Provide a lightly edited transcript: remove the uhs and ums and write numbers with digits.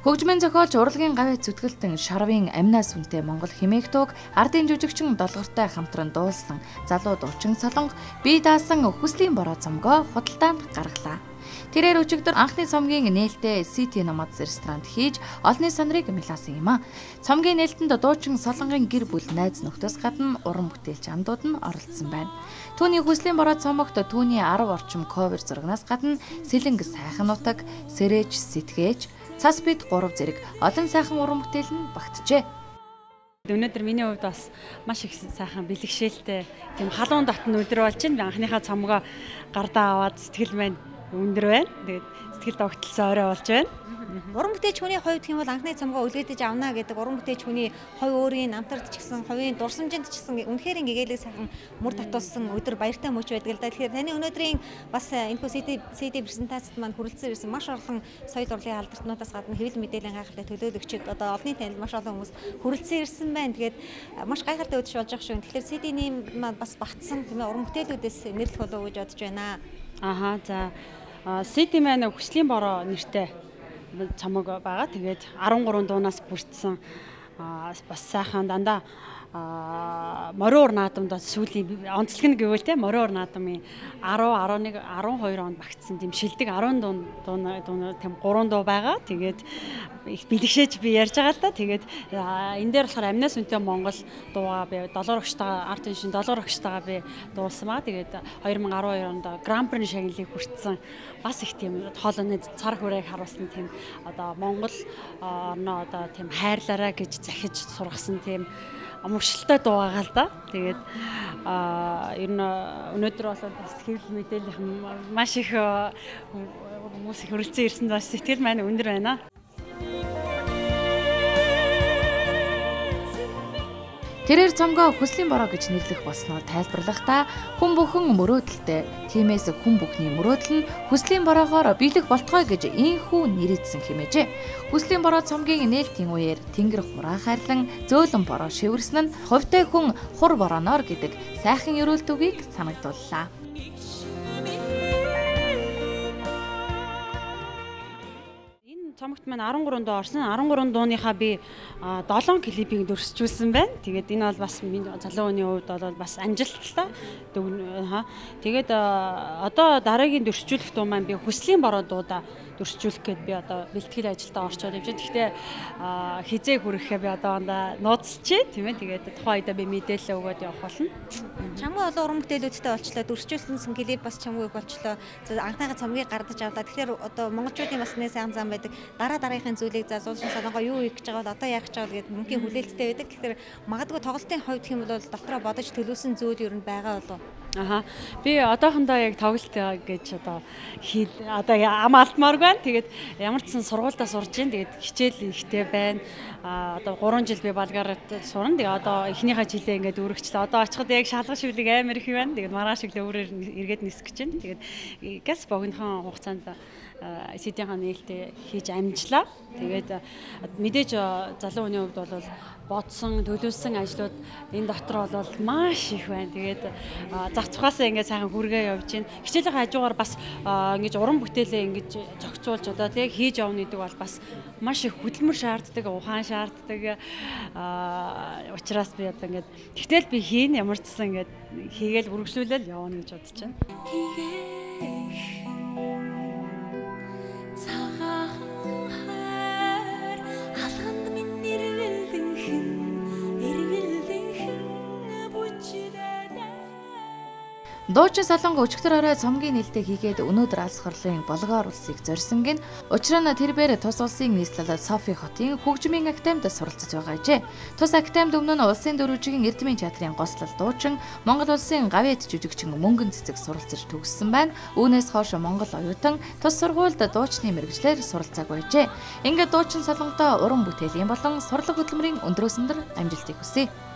Хөгжмийн зохиолч урлагийн гавьяа зүтгэлтэн Шарвын амнаас үнэтэй Монгол хэмээх дууг ардын жүжигчин долгортой хамтран дуулсан залуу Дуuchin Солонго бие даасан хүслийн бороо цомгоо худалдаанд гаргалаа. Тэрээр өчигдөр анхны цомгийн нээлттэй SUiin намад ресторанд хийж олонний сонирыг мэлаасан юм а. Цомгийн нээлтэнд Дуuchin Солонгогийн гэр бүл найз нөхдөс гадна уран бүтээлч амдууд нь оролцсон байна. Түүний хүслийн бороо цомогт түүний 10 орчим ковер зурагнаас гадна сэлэнг сайхан нутаг, сэрэж, сэтгээж, цас бид 3 зэрэг олон сайхан уран бүтээл нь багтжээ. Өнөөдөр миний хувьд бас маш их сайхан бэлгшээлтэй тийм халуун дотн өдөр болж байна. Би анхныхаа цомгоо гардаа аваад сэтгэл маань өндөр байна. Тэгээд сэтгэл тогтолцоо орой болж байна. Уран бүтээч хүний хувьд гэх юм бол анхны цомгоо үлээдэж авна гэдэг уран бүтээч хүний хувь өөрийн намтард ч гэсэн хувийн дурсамжинд ч гэсэн үнэхээр гэгээлэг сайхан мөр татуулсан өдөр баяртай мөч байдаг л да. Тэгэхээр таны өнөөдрийн бас энэхүү CD презентацид маань хүрэлцэн ирсэн маш олон соёл урлагийн албартнуудаас гадна хэвлэл мэдээллийн гайхалтай төлөөлөгчид одоо олонний танил маш олон хүмүүс хүрэлцэн ирсэн байна. Тэгээд маш гайхалтай өдөр болж байгаа шүү. Тэгэхээр CD-ний маань бас багтсан тийм ээ уран бүтээлүүдээс нэрлэх болов уу гэж бодож байна. Аха за CD маань хүслийн бороо нэртэй цомог байгаа. Тэгээд 13 дуунаас бүрдсэн бас сайхан дандаа мороор наадамд сүүлийн онцлог нь гэвэл те мороор наадамын 10, 11, 12 онд багтсан тийм шилдэг 10 дуу тийм 3 дуу байгаа. Тэгээд их бэлгшээж би ярьж байгаа л да. Тэгээд энэ дээр болохоор амнаас үнэтэй Монгол дуугаа би 7 огчтойгоо арт шин 7 огчтойгоо би дуулсан маа. Тэгээд 2012 онд Гран Прин шагналыг хүртсэн бас их тийм хоолойны цар хүрээг харуулсан тийм одоо Монгол орноо одоо тийм хайрлаараа гэж захиж сургасан тийм амжилттай дуугаа л да. Тэгээд ер нь өнөөдөр бол бас хэвлэл мэдээлэл маш их хүмүүс их хүрэлцэн ирсэн бас сэтгэл маань өндөр байна. Тэрээр цомгоо хүслийн бороо гэж нэрлэх болсноо тайлбарлахдаа хүн бүхэн мөрөөдөлтэй. Тиймээс хүн бүхний мөрөөдөл нь хүслийн бороогоор биелэх болтгой гэж ийхүү нэрийдсэн хэмээжээ. Хүслийн бороо цомгийн нээлтийн үеэр тэнгэр хураа хайрлан зөөлөн бороо шивэрсэн нь хувьтай хүн хур борооноор гэдэг сайхан ерөөлт үгийг санагдууллаа. Цомогт маань 13 дуу орсон. 13 дууныхаа би 7 клипийг дөрсчүүлсэн байна. Тэгээд энэ бол бас залуу хүний хувьд бол бас амжилттай. Тэгээд одоо дараагийн дөрсчүүлэх дуу маань би хүслийн бороо дуудаа дөрсчүүлэх гээд би одоо бэлтгэл ажилдаа орчоод явж байна. Гэхдээ хизээ хүрэхээ би одоо нууцчээ тийм ээ. Тэгээд тухайн үедээ би мэдээлэл өгөөд явах болно. Чамгүй олон уран бүтээлүүдтэй болчлоо. Дөрсчүүлсэн клип бас чамгүй болчлоо. Анхныхаа цомгийг гардаж авлаа. Тэгэхээр одоо монголчуудын бас нэ сайхан зам байдаг. Дараагийнхын зүйлийг за Дуuchin Солонго юу хийх гэж байгаа бол одоо яах гэж байгаа гэдэг мөнгөний хүлээлттэй байдаг. Тэгэхээр магадгүй тоглолтын хувьд гэх юм бол дотроо бодож төлөвлөсөн зүйл юу н байгаа болов. Аха. Би одоохондоо яг тоглолт гэж одоо ам алдмаар байна. Тэгээд ямар ч сан сургуульдаа сурж байна. Тэгээд хичээл ихтэй байна. Одоо 3 жил би Болгарт сурна. Тэгээд одоо эхнийхээ жилээ ингээд өргөчлөө. Одоо очиход яг шалгах шивлэг амар их байна. Тэгээд маргааш өглөө өөрөөр эргээд нисэх гэж байна. Тэгээд газ богинохон хугацаанд SUiin-ийн нээлттэй хийж амжлаа. Тэгээд мэдээж залуу хүний хувьд бол бодсон, төлөвлөсөн ажлууд энэ дотор бол маш их байна. Тэгээд зах цухаасаа ингээд сайхан хүргээ явж байна. Хичээлийн хажуугаар бас ингэж уран бүтээлээ ингэж зохицуулж одоо тийм хийж явна гэдэг бол бас маш их хөдөлмөр шаарддаг, ухаан шаарддаг. Учираас би одоо ингээд тэгтэл би хийн ямар ч гэсэн ингээд хийгээл үргэлжлүүлэл явна гэж бодож байна. Duuchin Solongoo өчигдөр орой цомгийн нээлттэй хийгээд өнөөдөр алс хорлын Болгар улсыг зорьсон гин. Учир нь тэрээр тус улсын нийслэл Софи хотын хөгжмийн академид суралцж байгаа ажээ. Тус академид өмнө нь улсын дөрвижгийн эрдмийн театрын гослол Duuchin, Монгол улсын гавьяа жүжигчин мөнгөн цэцэг суралцж төгссөн байна. Үүнээс хойш Монгол оюутан тус сургуульд дуучны мэргэжлэр суралцааг байжээ. Ингээд Duuchin Солонгодоо уран бүтээлийн болон сурлаг хөдөлмөрийн өндрөөс өндөр амжилтыг хүсье.